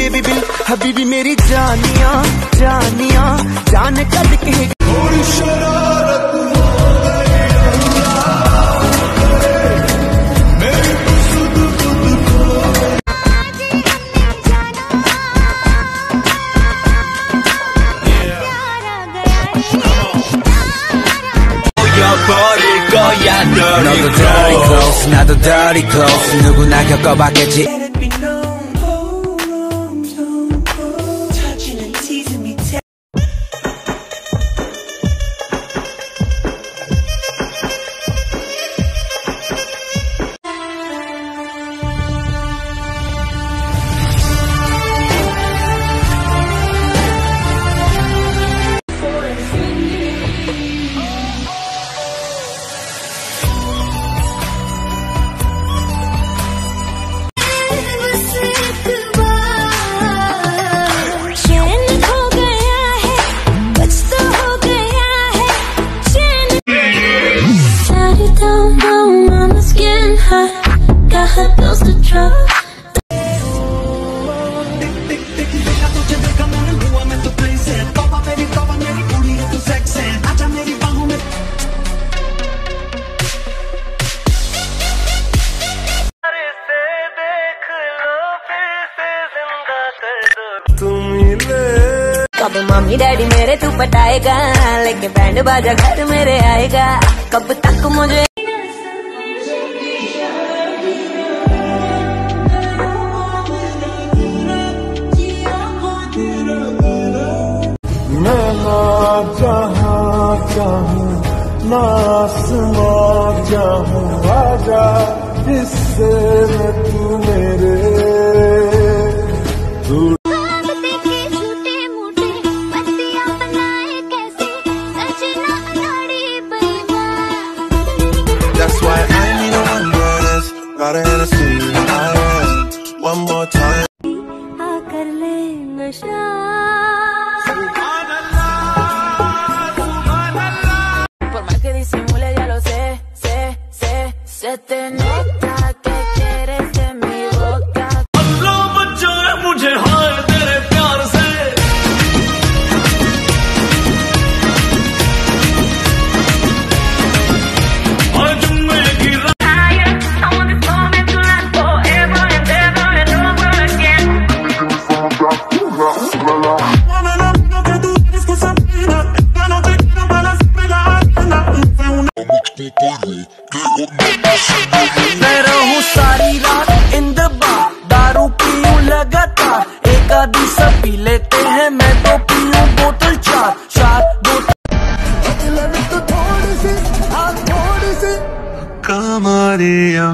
Baby bill Habibi मेरी जानिया जानिया जान कद के थोड़ी शरारत 너도 dirty close 나도 dirty close 누구나 겪어봤겠지 कब मम्मी डैडी मेरे तू पटाएगा लेके बैंड बाजा घर मेरे आएगा कब तक मुझे मैं ना जहाँ चाहूँ ना आसमां चाहूँ आजा हिस्से में तू मेरे That's why I need a one more dance. Got a Hennessy in my hands. One more time. आकर ले नशा por más que disimule ya lo sé se te nota que quieres de mi boca अल्लाह बचाए मुझे हाय तेरे प्यार से मैं रहूं सारी रात इन द बार दारू पीऊं लगातार एक आधी सब पी लेते हैं मैं तो पीऊं बोतल चार बोतल तो थोड़ी सी कमरिया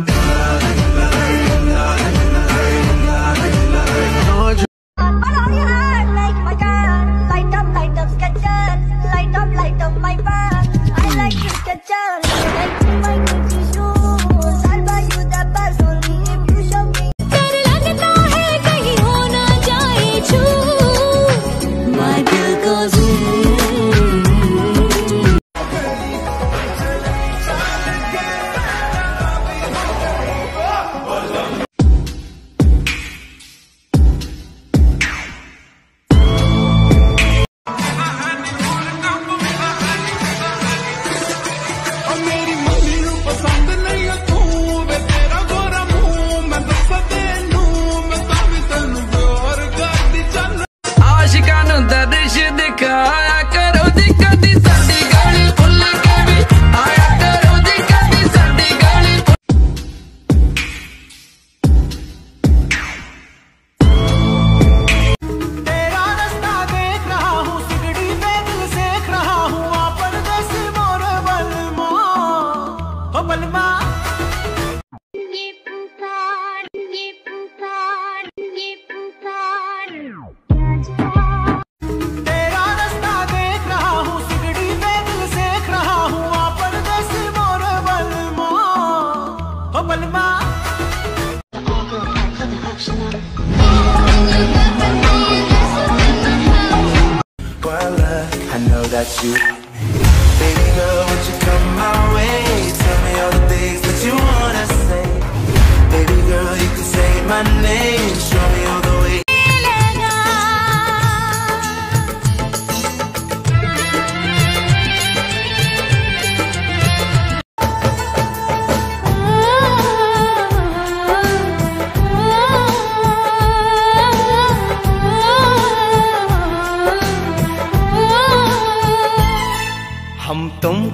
that's you. Baby girl, would you come my way? Tell me all the things that you wanna say. Baby girl, you can say my name. Show me all the way.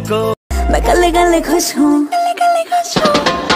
को मैं कल्ले कल्ले खुश हूँ